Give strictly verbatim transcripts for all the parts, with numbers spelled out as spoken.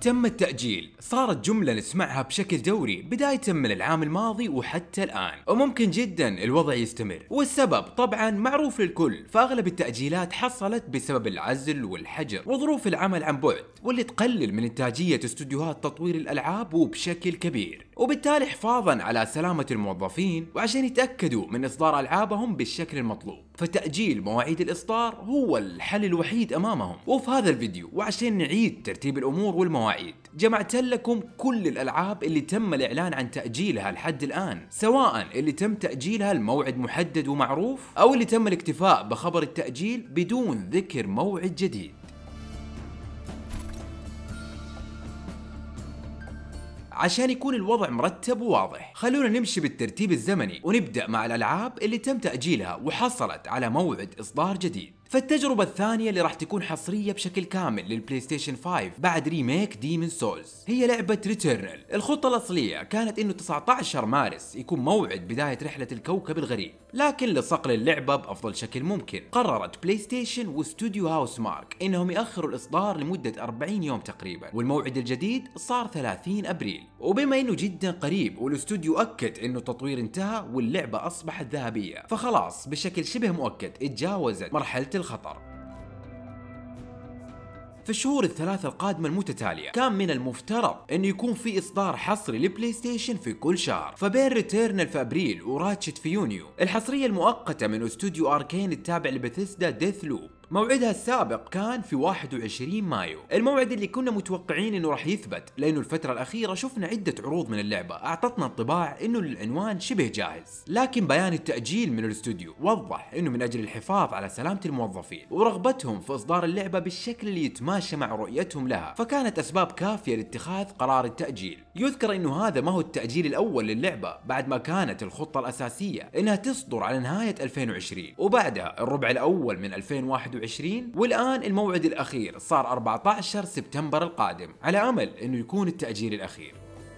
تم التأجيل صارت جملة نسمعها بشكل دوري بداية من العام الماضي وحتى الآن، وممكن جدا الوضع يستمر، والسبب طبعا معروف للكل. فأغلب التأجيلات حصلت بسبب العزل والحجر وظروف العمل عن بعد، واللي تقلل من إنتاجية استوديوهات تطوير الألعاب وبشكل كبير، وبالتالي حفاظا على سلامة الموظفين وعشان يتأكدوا من إصدار ألعابهم بالشكل المطلوب. فتأجيل مواعيد الإصدار هو الحل الوحيد أمامهم. وفي هذا الفيديو وعشان نعيد ترتيب الأمور والمواعيد جمعت لكم كل الألعاب اللي تم الإعلان عن تأجيلها لحد الآن، سواء اللي تم تأجيلها لموعد محدد ومعروف أو اللي تم الاكتفاء بخبر التأجيل بدون ذكر موعد جديد. عشان يكون الوضع مرتب وواضح خلونا نمشي بالترتيب الزمني ونبدأ مع الألعاب اللي تم تأجيلها وحصلت على موعد إصدار جديد. فالتجربة الثانية اللي راح تكون حصرية بشكل كامل للبلاي ستيشن خمسة بعد ريميك ديمون سولز هي لعبة ريتيرنال. الخطة الأصلية كانت إنه تسعة عشر مارس يكون موعد بداية رحلة الكوكب الغريب، لكن لصقل اللعبة بأفضل شكل ممكن قررت بلاي ستيشن واستوديو هاوس مارك إنهم يأخروا الإصدار لمدة أربعين يوم تقريبا، والموعد الجديد صار ثلاثين أبريل. وبما إنه جدا قريب والاستوديو أكد إنه التطوير انتهى واللعبة أصبحت ذهبية، فخلاص بشكل شبه مؤكد اتجاوزت مرحلة الخطر. في الشهور الثلاثة القادمة المتتالية كان من المفترض انه يكون في اصدار حصري لبلاي ستيشن في كل شهر، فبين ريتيرنال في ابريل وراتشت في يونيو. الحصرية المؤقتة من استوديو اركين التابع لبثيسدا ديث لوب موعدها السابق كان في واحد وعشرين مايو، الموعد اللي كنا متوقعين انه راح يثبت لانه الفترة الاخيرة شفنا عدة عروض من اللعبة اعطتنا انطباع انه العنوان شبه جاهز. لكن بيان التأجيل من الاستوديو وضح انه من اجل الحفاظ على سلامة الموظفين ورغبتهم في اصدار اللعبة بالشكل اللي يتماشى مع رؤيتهم لها، فكانت اسباب كافية لاتخاذ قرار التأجيل. يذكر انه هذا ما هو التأجيل الاول للعبة، بعد ما كانت الخطة الاساسية انها تصدر على نهاية ألفين وعشرين وبعدها الربع الاول من ألفين وواحد وعشرين، والآن الموعد الأخير صار أربعة عشر سبتمبر القادم، على أمل أنه يكون التأجيل الأخير.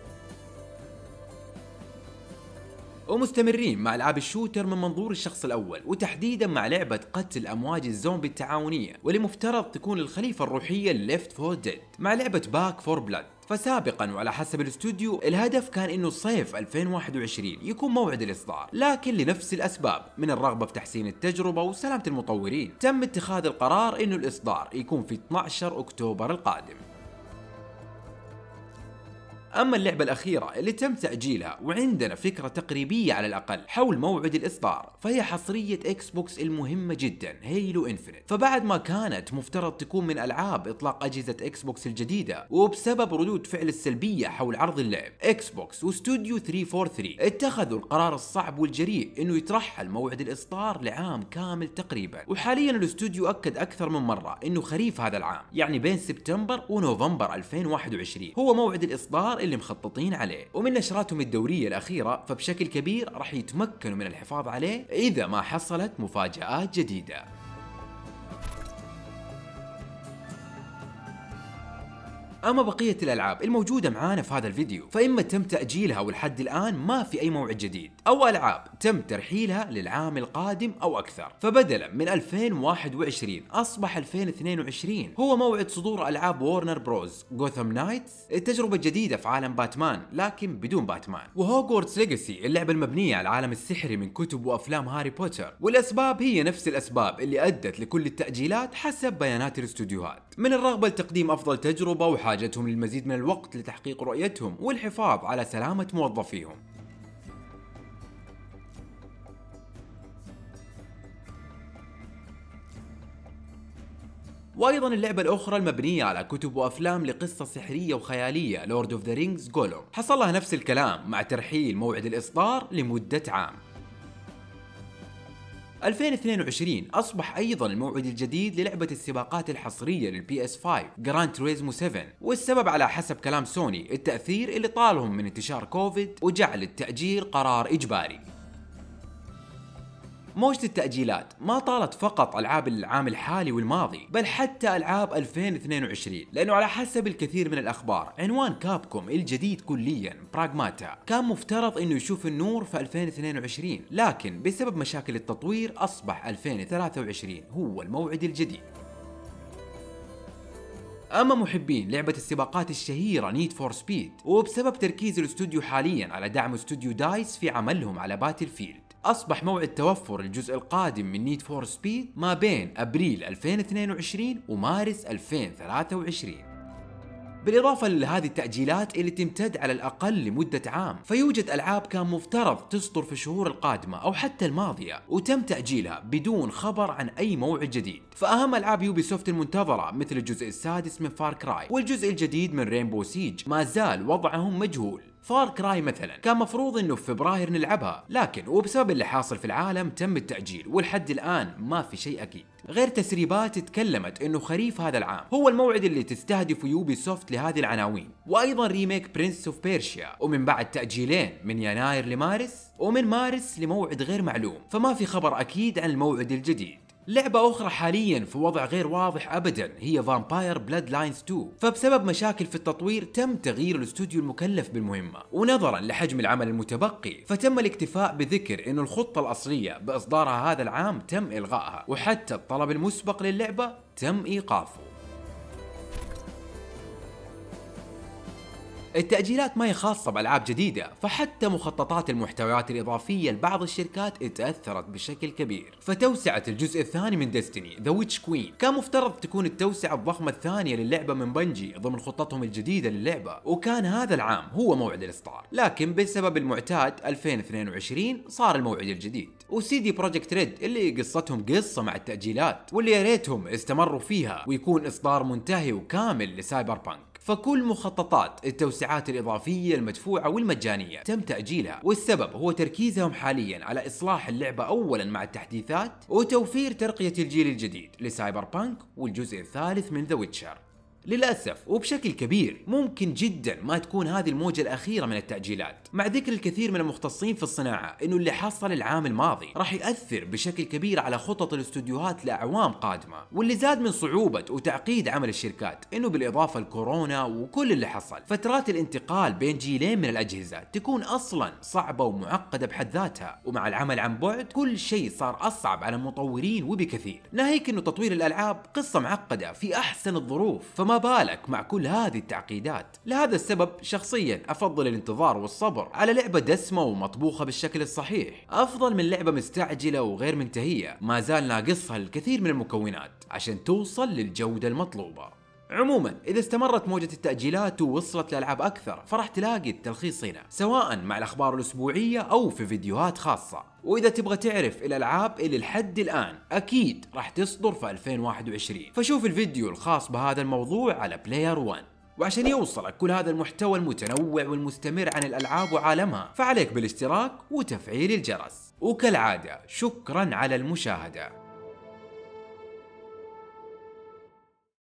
ومستمرين مع ألعاب الشوتر من منظور الشخص الأول، وتحديدا مع لعبة قتل أمواج الزومبي التعاونية واللي مفترض تكون الخليفة الروحية لليفت فور ديد مع لعبة باك فور بلاد. فسابقا وعلى حسب الاستوديو الهدف كان انه صيف ألفين وواحد وعشرين يكون موعد الاصدار، لكن لنفس الاسباب من الرغبة في تحسين التجربة وسلامة المطورين تم اتخاذ القرار انه الاصدار يكون في اثني عشر اكتوبر القادم. أما اللعبة الأخيرة اللي تم تأجيلها وعندنا فكرة تقريبية على الأقل حول موعد الإصدار فهي حصرية إكس بوكس المهمة جدا هيلو إنفينيت. فبعد ما كانت مفترض تكون من ألعاب إطلاق أجهزة إكس بوكس الجديدة، وبسبب ردود فعل السلبية حول عرض اللعب، إكس بوكس واستوديو ثلاثمية وأربعة وثلاثين اتخذوا القرار الصعب والجريء إنه يترحل موعد الإصدار لعام كامل تقريبا. وحاليا الاستوديو أكد أكثر من مرة إنه خريف هذا العام، يعني بين سبتمبر ونوفمبر ألفين وواحد وعشرين هو موعد الإصدار اللي مخططين عليه. ومن نشراتهم الدورية الأخيرة فبشكل كبير راح يتمكنوا من الحفاظ عليه إذا ما حصلت مفاجآت جديدة. أما بقية الألعاب الموجودة معانا في هذا الفيديو فإما تم تأجيلها ولحد الآن ما في أي موعد جديد، أو ألعاب تم ترحيلها للعام القادم أو أكثر. فبدلا من ألفين وواحد وعشرين أصبح ألفين واثنين وعشرين هو موعد صدور ألعاب وورنر بروز غوثام نايتس، التجربة الجديدة في عالم باتمان لكن بدون باتمان، وهوغورتس ليجاسي اللعبة المبنية على العالم السحري من كتب وأفلام هاري بوتر. والأسباب هي نفس الأسباب اللي أدت لكل التأجيلات حسب بيانات الاستوديوهات، من الرغبة لتقديم أفضل تجربة وحاجتهم للمزيد من الوقت لتحقيق رؤيتهم والحفاظ على سلامة موظفيهم. وايضا اللعبة الاخرى المبنية على كتب وافلام لقصة سحرية وخيالية لورد اوف ذا رينجز جولوم حصل لها نفس الكلام مع ترحيل موعد الاصدار لمدة عام. ألفين واثنين وعشرين أصبح أيضا الموعد الجديد للعبة السباقات الحصرية للبي اس خمسة جراند توريزمو سبعة، والسبب على حسب كلام سوني التأثير اللي طالهم من انتشار كوفيد وجعل التأجيل قرار إجباري. موجة التأجيلات ما طالت فقط ألعاب العام الحالي والماضي بل حتى ألعاب ألفين واثنين وعشرين، لأنه على حسب الكثير من الأخبار عنوان كابكوم الجديد كليا براغماتا كان مفترض أنه يشوف النور في ألفين واثنين وعشرين، لكن بسبب مشاكل التطوير أصبح ألفين وثلاثة وعشرين هو الموعد الجديد. اما محبين لعبة السباقات الشهيرة نيد فور سبيد، وبسبب تركيز الاستوديو حاليا على دعم استوديو دايس في عملهم على باتل فيلد، أصبح موعد توفر الجزء القادم من نيد فور سبيد ما بين أبريل ألفين واثنين وعشرين ومارس ألفين وثلاثة وعشرين. بالإضافة لهذه التأجيلات اللي تمتد على الأقل لمدة عام، فيوجد ألعاب كان مفترض تصدر في الشهور القادمة أو حتى الماضية وتم تأجيلها بدون خبر عن أي موعد جديد. فأهم ألعاب يوبي سوفت المنتظرة مثل الجزء السادس من فار كراي والجزء الجديد من رينبو سيج ما زال وضعهم مجهول. فار كراي مثلا كان مفروض انه في فبراير نلعبها، لكن وبسبب اللي حاصل في العالم تم التأجيل، ولحد الآن ما في شيء أكيد، غير تسريبات تكلمت انه خريف هذا العام هو الموعد اللي تستهدف يوبي سوفت لهذه العناوين. وايضا ريميك برنس اوف بيرشيا، ومن بعد تأجيلين من يناير لمارس، ومن مارس لموعد غير معلوم، فما في خبر أكيد عن الموعد الجديد. لعبة أخرى حاليا في وضع غير واضح أبدا هي فامباير بلاد لاينز تو، فبسبب مشاكل في التطوير تم تغيير الاستوديو المكلف بالمهمة، ونظرا لحجم العمل المتبقي فتم الاكتفاء بذكر إنه الخطة الأصلية بإصدارها هذا العام تم إلغائها، وحتى الطلب المسبق للعبة تم إيقافه. التأجيلات ما هي خاصة بألعاب جديدة، فحتى مخططات المحتويات الإضافية لبعض الشركات اتأثرت بشكل كبير. فتوسعة الجزء الثاني من ديستني ذا ويتش كوين كان مفترض تكون التوسعة الضخمة الثانية للعبة من بنجي ضمن خطتهم الجديدة للعبة، وكان هذا العام هو موعد الإصدار، لكن بسبب المعتاد ألفين واثنين وعشرين صار الموعد الجديد. وسي دي بروجكت ريد اللي قصتهم قصة مع التأجيلات واللي يا ريتهم استمروا فيها ويكون إصدار منتهي وكامل لسايبر بانك، فكل مخططات التوسعات الإضافية المدفوعة والمجانية تم تأجيلها، والسبب هو تركيزهم حاليا على إصلاح اللعبة أولا مع التحديثات وتوفير ترقية الجيل الجديد لسايبر بانك والجزء الثالث من ذا ويتشر. للأسف وبشكل كبير ممكن جدا ما تكون هذه الموجة الأخيرة من التأجيلات، مع ذكر الكثير من المختصين في الصناعة إنه اللي حصل العام الماضي راح يأثر بشكل كبير على خطط الاستوديوهات لأعوام قادمة، واللي زاد من صعوبة وتعقيد عمل الشركات إنه بالإضافة لكورونا وكل اللي حصل فترات الانتقال بين جيلين من الأجهزة تكون أصلا صعبة ومعقدة بحد ذاتها، ومع العمل عن بعد كل شيء صار أصعب على المطورين وبكثير، ناهيك إنه تطوير الألعاب قصة معقدة في أحسن الظروف، فما بالك مع كل هذه التعقيدات. لهذا السبب شخصيا افضل الانتظار والصبر على لعبة دسمة ومطبوخة بالشكل الصحيح، افضل من لعبة مستعجلة وغير منتهية ما زال ناقصها الكثير من المكونات عشان توصل للجودة المطلوبة. عموما اذا استمرت موجة التأجيلات ووصلت لألعاب اكثر فراح تلاقي التلخيص هنا، سواء مع الاخبار الاسبوعية او في فيديوهات خاصة. واذا تبغى تعرف الالعاب اللي لحد الان اكيد راح تصدر في ألفين وواحد وعشرين فشوف الفيديو الخاص بهذا الموضوع على بلاير وان. وعشان يوصلك كل هذا المحتوى المتنوع والمستمر عن الالعاب وعالمها فعليك بالاشتراك وتفعيل الجرس. وكالعادة شكرا على المشاهدة.